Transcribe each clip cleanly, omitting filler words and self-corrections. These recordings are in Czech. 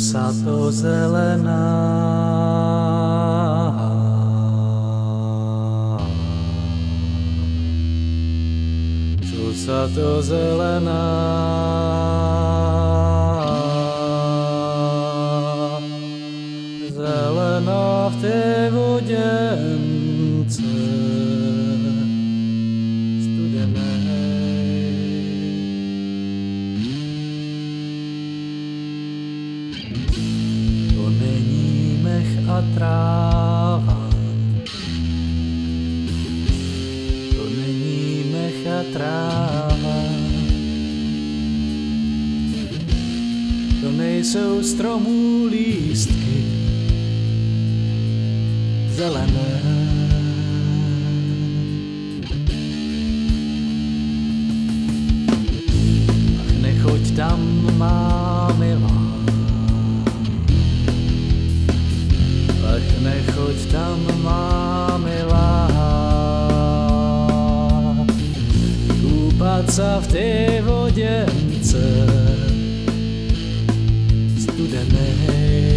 sa to zelená, čo sa to zelená, zelená v tej vodence studenej. To není mech a tráva, to není mech a tráva, to nejsou stromů lístky zelené. Ach, nechoď tam, má milá, ach, nechoď tam, má milá, kúpať sa v tej vodence studenej.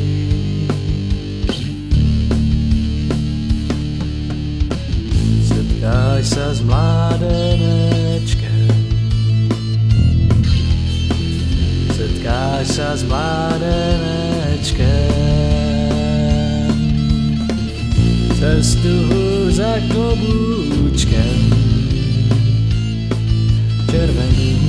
Setkáš sa s mládenečkem, setkáš sa s mládenečkem, cestu za klobúčkem červeným.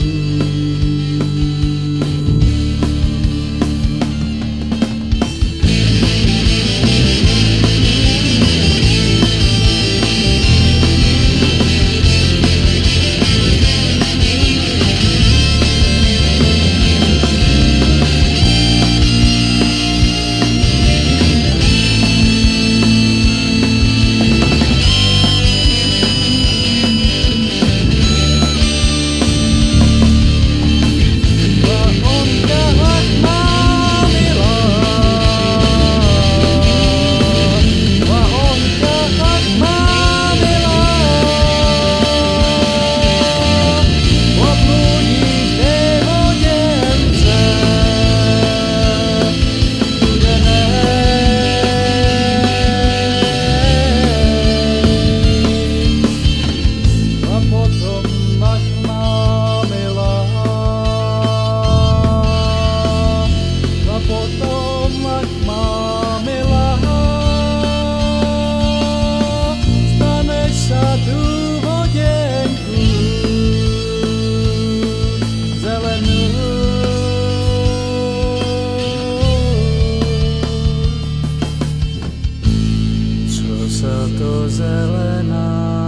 To zelená,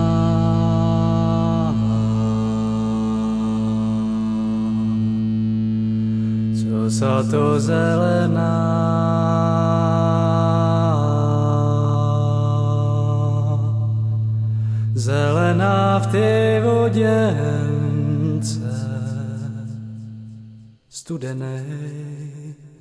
co sa to zelená, zelená v tej vodence studenej.